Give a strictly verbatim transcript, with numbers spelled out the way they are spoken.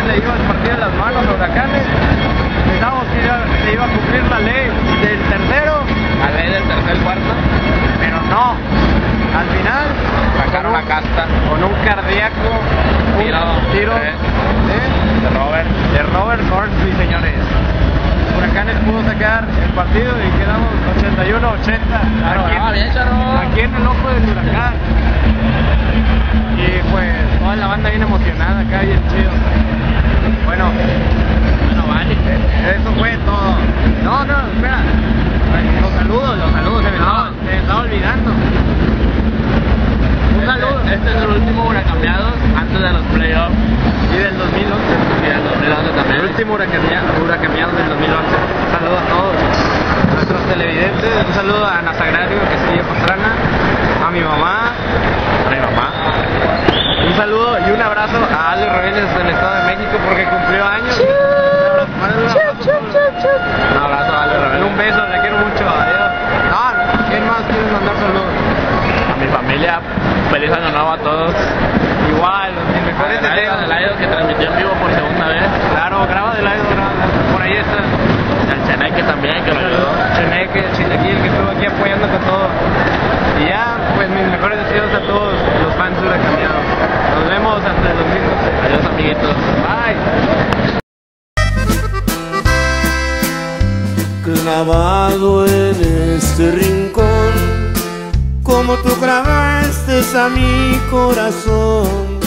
le iba el partido de las manos a Huracanes. Pensábamos que iba, se iba a cumplir la ley del tercero. La ley del tercer cuarto. Pero no. Al final, sacaron la casta. Con un cardíaco, un tiro, tiro de, de, de Robert. De Robert Hornsby, señores. Huracanes pudo sacar el partido y quedamos ochenta y uno ochenta. Claro, aquí, ah, bien, charro. aquí en el ojo del huracán. Y pues toda la banda bien emocionada acá, bien chido. Bueno, bueno, vale. Eso fue todo. No, no, espera. Los saludos, los saludos, se me, no. estaba, se me estaba olvidando. Un saludo. Este, este es el último huracaneados antes de los playoffs. Y del dos mil once. Y del dos mil once también. El último huracaneado del dos mil once. Un saludo a todos nuestros televidentes. Un saludo a Ana Sagrario, que sigue Pastrana. A mi mamá. A mi mamá. Un saludo y un abrazo a Ale Rebeldes del Estado de México porque cumplió años. Un abrazo a Ale Rebeldes. Un beso, te quiero mucho. Adiós. Ah, ¿quién más quieres mandar saludos? A mi familia. Feliz año nuevo a todos. Igual, mis mejores deseos. El Aido que transmitió en vivo por segunda vez. Claro, graba del Aido, por ahí está. El Cheneque también, que lo ayudó. Cheneque, el Chilaquil, que estuvo aquí apoyando con todo. Y ya, pues mis mejores deseos a todos los fans de Huracaneados. Nos vemos hasta el dos mil doce. Adiós, amiguitos. Bye. Clavado en este rincón, como tú clavaste a mi corazón.